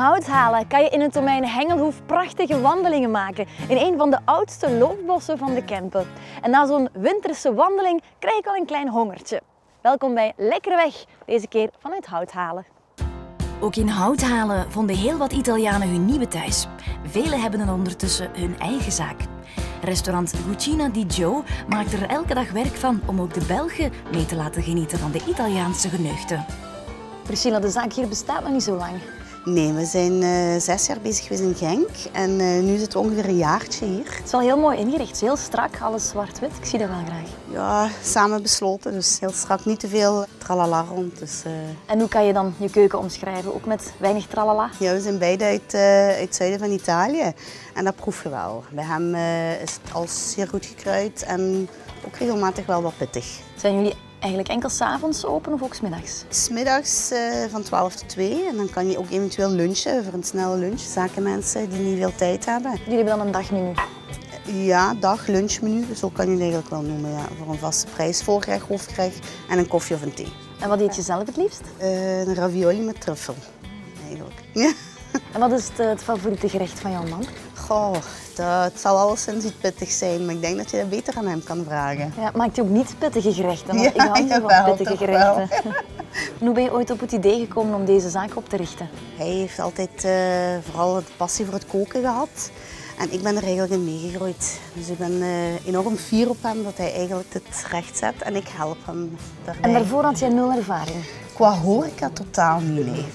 Houthalen kan je in het domein Hengelhoef prachtige wandelingen maken in een van de oudste loofbossen van de Kempen. En na zo'n winterse wandeling krijg ik al een klein hongertje. Welkom bij Lekker Weg, deze keer vanuit Houthalen. Ook in Houthalen vonden heel wat Italianen hun nieuwe thuis. Velen hebben dan ondertussen hun eigen zaak. Restaurant Cucina di Gio maakt er elke dag werk van om ook de Belgen mee te laten genieten van de Italiaanse geneugten. Priscilla, de zaak hier bestaat nog niet zo lang. Nee, we zijn 6 jaar bezig geweest in Genk en nu zitten we ongeveer een jaartje hier. Het is wel heel mooi ingericht, heel strak, alles zwart-wit. Ik zie dat wel graag. Ja, samen besloten, dus heel strak, niet te veel tralala rond. Dus, En hoe kan je dan je keuken omschrijven, ook met weinig tralala? Ja, we zijn beide uit het zuiden van Italië en dat proef je wel. Bij hem is het al zeer goed gekruid en ook regelmatig wel wat pittig. Zijn jullie eigenlijk enkel 's avonds open of ook 's middags? 'S middags van 12 tot 2 en dan kan je ook eventueel lunchen voor een snelle lunch. Zakenmensen die niet veel tijd hebben. Jullie hebben dan een dagmenu? Ja, dag-lunchmenu, zo kan je het eigenlijk wel noemen. Ja. Voor een vaste prijs, voorgerecht, hoofdgerecht en een koffie of een thee. En wat eet je zelf het liefst? Een ravioli met truffel, eigenlijk. Ja. En wat is het favoriete gerecht van jouw man? Goh, het zal alleszins iets pittig zijn, maar ik denk dat je dat beter aan hem kan vragen. Ja, maakt hij ook niet pittige gerechten? Want Ja, ik hou niet zo jawel, van pittige toch gerechten. En hoe ben je ooit op het idee gekomen om deze zaak op te richten? Hij heeft altijd vooral de passie voor het koken gehad. En ik ben er eigenlijk in meegegroeid. Dus ik ben enorm fier op hem dat hij eigenlijk het recht zet en ik help hem daarbij. En daarvoor had jij 0 ervaring? Qua horeca totaal niet, nee.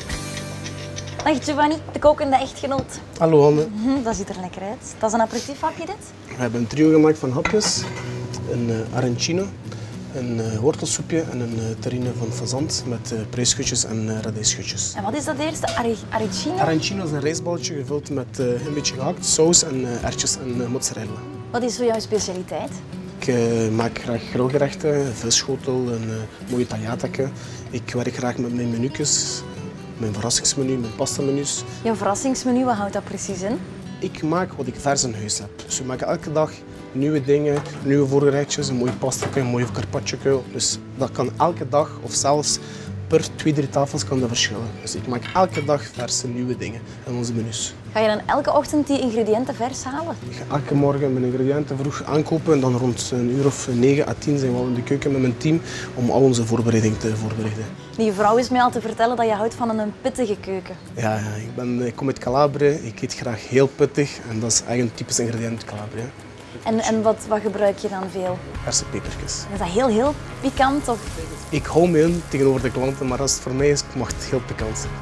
Dag Giovanni, de kokende echtgenoot. Hallo Anne. Dat ziet er lekker uit. Dat is een aperitiefhapje dit? We hebben een trio gemaakt van hapjes, een arancino, een wortelsoepje en een terrine van fazant met preesschutjes en radijsschutjes. En wat is dat eerste? Arancino? Arancino is een rijstballetje gevuld met een beetje gehakt, saus en erwtjes en mozzarella. Wat is zo jouw specialiteit? Ik maak graag grillgerechten, een visschotel, een mooie tagliatake. Ik werk graag met mijn menu's, mijn verrassingsmenu, mijn pastamenu's. Jouw verrassingsmenu, wat houdt dat precies in? Ik maak wat ik vers in huis heb. Dus we maken elke dag nieuwe dingen, nieuwe voorgerechtjes, een mooi pasta, een mooi carpaccio. Dus dat kan elke dag of zelfs per 2-3 tafels kan dat verschillen. Dus ik maak elke dag verse nieuwe dingen in onze menus. Ga je dan elke ochtend die ingrediënten vers halen? Ik ga elke morgen mijn ingrediënten vroeg aankopen en dan rond een uur of 9 à 10 zijn we al in de keuken met mijn team om al onze voorbereiding te voorbereiden. Die vrouw is mij al te vertellen dat je houdt van een pittige keuken. Ja, ik kom uit Calabria, ik eet graag heel pittig en dat is eigenlijk een typisch ingrediënt uit Calabria. En wat gebruik je dan veel? Verse pepertjes. Is dat heel pikant? Of? Ik hou me in tegenover de klanten, maar als het voor mij is, mag het heel pikant zijn.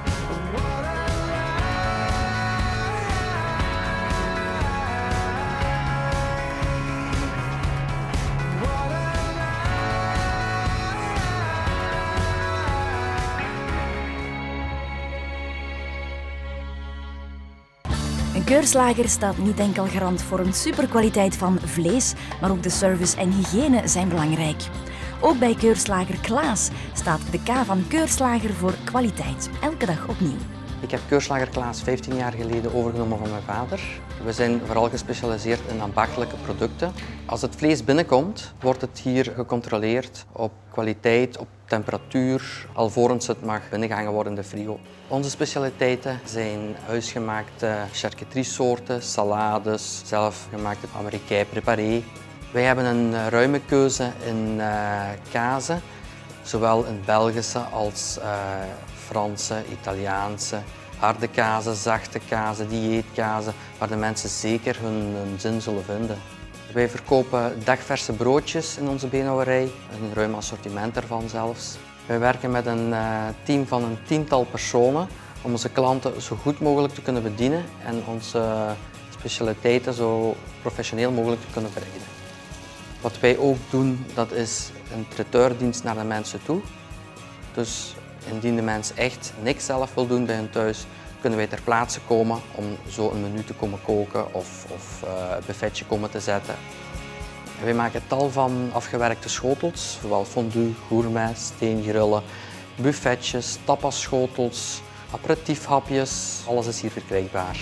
Een keurslager staat niet enkel garant voor een superkwaliteit van vlees, maar ook de service en hygiëne zijn belangrijk. Ook bij keurslager Klaas staat de K van keurslager voor kwaliteit, elke dag opnieuw. Ik heb keurslager Klaas 15 jaar geleden overgenomen van mijn vader. We zijn vooral gespecialiseerd in ambachtelijke producten. Als het vlees binnenkomt, wordt het hier gecontroleerd op kwaliteit, op temperatuur, alvorens het mag binnengehangen worden in de frigo. Onze specialiteiten zijn huisgemaakte charcuteriesoorten, salades, zelfgemaakte Américain préparé. Wij hebben een ruime keuze in kazen, zowel in Belgische als Franse, Italiaanse, harde kazen, zachte kazen, dieetkazen, waar de mensen zeker hun zin zullen vinden. Wij verkopen dagverse broodjes in onze beenhouwerij, een ruim assortiment ervan zelfs. Wij werken met een team van een 10-tal personen om onze klanten zo goed mogelijk te kunnen bedienen en onze specialiteiten zo professioneel mogelijk te kunnen bereiden. Wat wij ook doen, dat is een traiteurdienst naar de mensen toe. Dus indien de mens echt niks zelf wil doen bij hun thuis, kunnen wij ter plaatse komen om zo een menu te komen koken of een buffetje komen te zetten. Wij maken tal van afgewerkte schotels, zowel fondue, gourmet, steengrillen, buffetjes, tapasschotels, aperitiefhapjes. Alles is hier verkrijgbaar.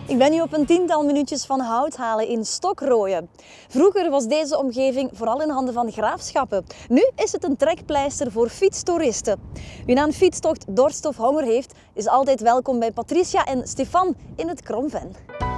Ik ben nu op een 10-tal minuutjes van Houthalen in Stocrooien. Vroeger was deze omgeving vooral in handen van graafschappen. Nu is het een trekpleister voor fietstoeristen. Wie na een fietstocht dorst of honger heeft, is altijd welkom bij Patricia en Stefan in het Kromven.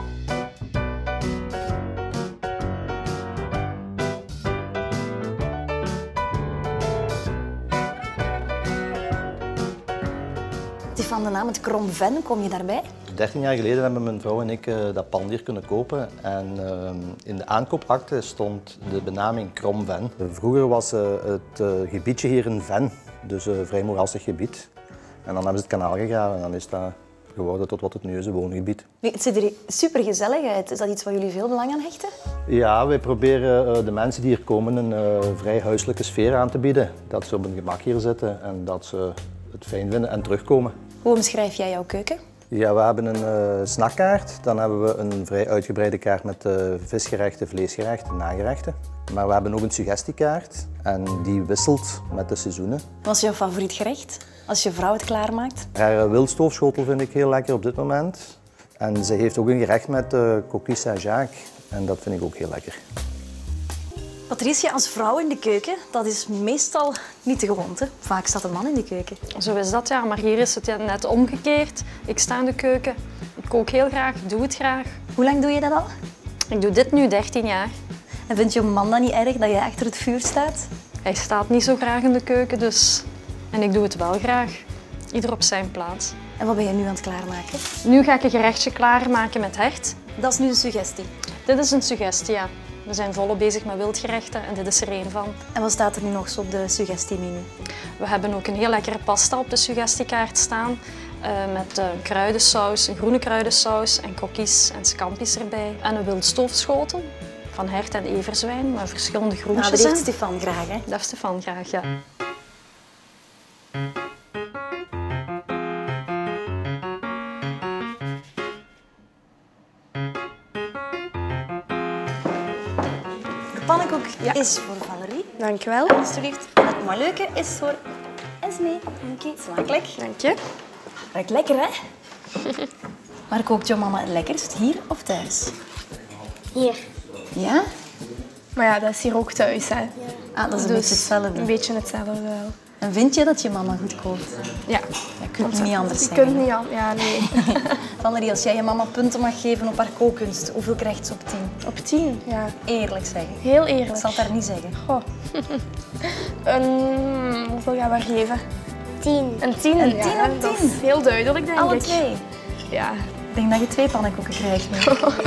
Stefan, de naam het Kromven, kom je daarbij? 13 jaar geleden hebben mijn vrouw en ik dat pand hier kunnen kopen. En in de aankoopakte stond de benaming Kromven. Vroeger was het gebiedje hier een ven, dus een vrij moerassig gebied. En dan hebben ze het kanaal gegraven en dan is dat geworden tot wat het nu is, een woongebied. Het ziet er super gezellig uit. Is dat iets waar jullie veel belang aan hechten? Ja, wij proberen de mensen die hier komen een vrij huiselijke sfeer aan te bieden. Dat ze op hun gemak hier zitten en dat ze het fijn vinden en terugkomen. Hoe omschrijf jij jouw keuken? Ja, we hebben een snackkaart. Dan hebben we een vrij uitgebreide kaart met visgerechten, vleesgerechten, nagerechten. Maar we hebben ook een suggestiekaart en die wisselt met de seizoenen. Wat is jouw favoriet gerecht als je vrouw het klaarmaakt? Haar wildstoofschotel vind ik heel lekker op dit moment. En ze heeft ook een gerecht met coquille Saint-Jacques en dat vind ik ook heel lekker. Patricia, als vrouw in de keuken, dat is meestal niet de gewoonte. Vaak staat een man in de keuken. Zo is dat, ja. Maar hier is het net omgekeerd. Ik sta in de keuken, ik kook heel graag, ik doe het graag. Hoe lang doe je dat al? Ik doe dit nu 13 jaar. En vind je man dan niet erg dat je achter het vuur staat? Hij staat niet zo graag in de keuken, dus... En ik doe het wel graag. Ieder op zijn plaats. En wat ben je nu aan het klaarmaken? Nu ga ik een gerechtje klaarmaken met hert. Dat is nu de suggestie. Dit is een suggestie, ja. We zijn volop bezig met wildgerechten en dit is er één van. En wat staat er nu nog zo op de suggestiemenu? We hebben ook een heel lekkere pasta op de suggestiekaart staan. Met een kruidensaus, een groene kruidensaus en coquilles en scampis erbij. En een wildstoofschotel van hert en everzwijn met verschillende groentjes. Dat heeft Stefan graag, hè? Dat heeft Stefan graag, ja. De pannenkoek is voor Valerie. Dankjewel. Alsjeblieft. En het maleuke is voor Esme. Oké, smakelijk. Dank je. Ruikt lekker, hè? Waar kookt jouw mama het lekkerst? Hier of thuis? Hier. Ja? Maar ja, dat is hier ook thuis, hè. Ah, dat is een Dus beetje hetzelfde. Een beetje hetzelfde wel. En vind je dat je mama goed kookt? Ja. Je kunt niet anders Je zeggen. kunt niet aan... Ja, nee. Valerie, als jij je mama punten mag geven op haar kookkunst, hoeveel krijgt ze op 10? Op 10, ja. Eerlijk zeggen. Heel Ik eerlijk. zal het daar niet zeggen. Goh. Hoeveel gaan we geven? 10. Een 10? Een 10 ja, op dat 10? is heel duidelijk, denk Alle ik. twee? Ja. Ik denk dat je 2 pannenkoeken krijgt nu.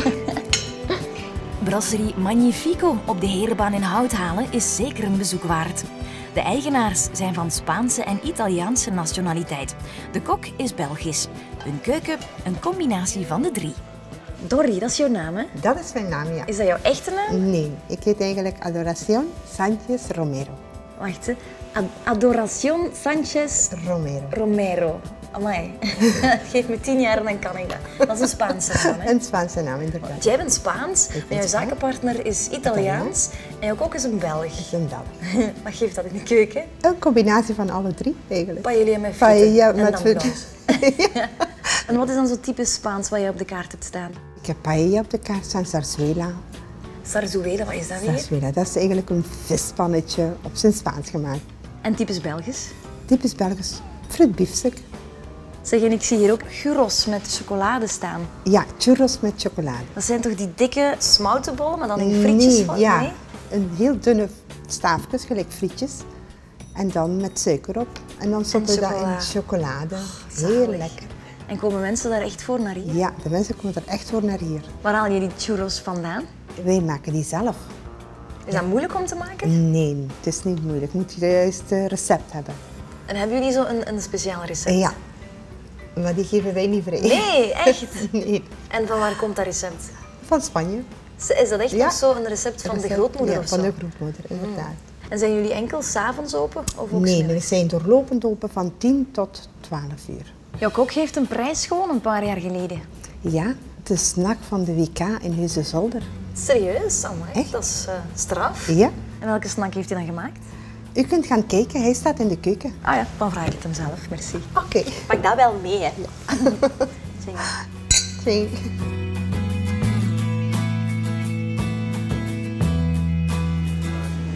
Brasserie Magnifico op de Herenbaan in Houthalen is zeker een bezoek waard. De eigenaars zijn van Spaanse en Italiaanse nationaliteit. De kok is Belgisch. Hun keuken een combinatie van de 3. Dorry, dat is jouw naam, hè? Dat is mijn naam, ja. Is dat jouw echte naam? Nee, ik heet eigenlijk Adoración Sánchez Romero. Wacht, hè. Adoración Sánchez Romero. Amai. Geef me 10 jaar en dan kan ik dat. Dat is een Spaanse naam, hè? Een Spaanse naam, inderdaad. Jij bent Spaans, maar jouw Spaans. zakenpartner is Italiaans en jouw kok is een Belg. Ik ben Belg. Wat geeft dat in de keuken? Een combinatie van alle 3, eigenlijk. Paella met frieten Paella en met dan frieten. brood. En wat is dan zo typisch Spaans wat je op de kaart hebt staan? Ik heb paella op de kaart staan, zarzuela. Zarzuela, wat is dat weer? Zarzuela, dat is eigenlijk een vispannetje op zijn Spaans gemaakt. En typisch Belgisch? Typisch Belgisch, fruitbiefstuk. Zeg, en ik zie hier ook gyros met chocolade staan. Ja, churros met chocolade. Dat zijn toch die dikke smoutenbollen, maar dan in frietjes? Nee, ja. Nee? Een heel dunne staafjes, gelijk frietjes. En dan met suiker op. En dan stoppen we dat in chocolade. Heel lekker. En komen mensen daar echt voor naar hier? Ja, de mensen komen er echt voor naar hier. Waar haal je die churros vandaan? Wij maken die zelf. Is dat moeilijk om te maken? Nee, het is niet moeilijk. Je moet juist het recept hebben. En hebben jullie zo een speciaal recept? Ja, maar die geven wij niet vrij. Nee, echt? Nee, En van waar komt dat recept? van Spanje. Is dat echt Ja. nog zo een recept van de Recept- grootmoeder ja, of zo? van de grootmoeder, inderdaad. En zijn jullie enkel 's avonds open of ook Nee, 's we middags? zijn doorlopend open van 10 tot 12 uur. Jouw kok heeft een prijs gewonnen een paar jaar geleden. Ja, de snack van de WK in Heusden-Zolder. Serieus? Amai, Echt? dat is straf. Ja, En welke snack heeft hij dan gemaakt? u kunt gaan kijken, hij staat in de keuken. Ah ja, dan vraag ik het hem zelf, merci. Oké. Pak dat wel mee, hè. Zeg. Twee.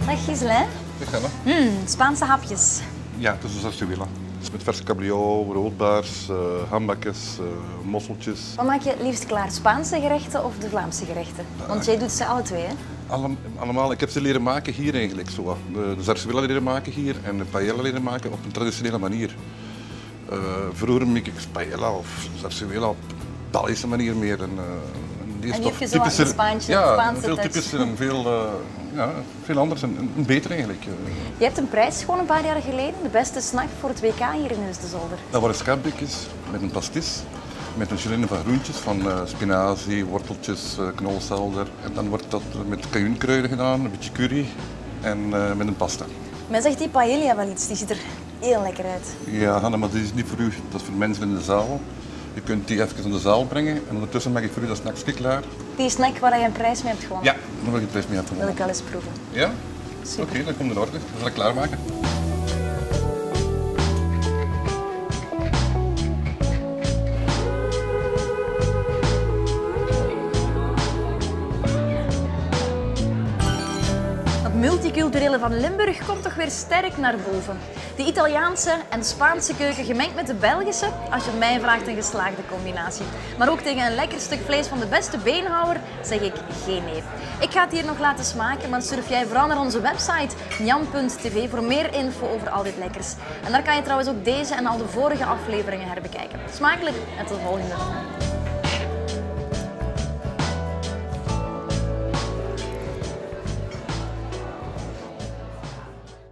Zeg Giselle, Spaanse hapjes. Ja, het is een zarzuela. Met verse cabillaud, roodbaars, hambakjes, mosseltjes. Wat maak je het liefst klaar? Spaanse gerechten of de Vlaamse gerechten? Want jij doet ze alle twee, hè? Allemaal. Ik heb ze leren maken hier eigenlijk. Zo. De zarzuela leren maken hier en de paella leren maken op een traditionele manier. Vroeger maakte ik paella of zarzuela op Belgische manier meer. En die heb je zo aan het Spaantje, Spaanse veel touch. typischer en veel anders en beter eigenlijk. Je hebt een prijs gewonnen een paar jaar geleden, de beste snack voor het WK hier in Heus de Zolder. Dat waren schaapbekjes met een pastis, met een gelinde van groentjes, van spinazie, worteltjes, knolselder. En dan wordt dat met cajounkruiden gedaan, een beetje curry en met een pasta. Men zegt die paella wel iets, die ziet er heel lekker uit. Ja, Hanne, maar die is niet voor u, dat is voor mensen in de zaal. Je kunt die even in de zaal brengen en ondertussen maak ik voor u dat snackje klaar. Die snack waar je een prijs mee hebt gewonnen? Ja, daar wil ik een prijs mee hebben gewonnen. Wil ik wel eens proeven. Ja? Oké, dat komt in orde. Dat zal ik klaarmaken. Het multiculturele van Limburg komt toch weer sterk naar boven. De Italiaanse en Spaanse keuken gemengd met de Belgische, als je het mij vraagt, een geslaagde combinatie. Maar ook tegen een lekker stuk vlees van de beste beenhouwer zeg ik geen nee. Ik ga het hier nog laten smaken, maar surf jij vooral naar onze website njan.tv voor meer info over al dit lekkers. En daar kan je trouwens ook deze en al de vorige afleveringen herbekijken. Smakelijk en tot de volgende.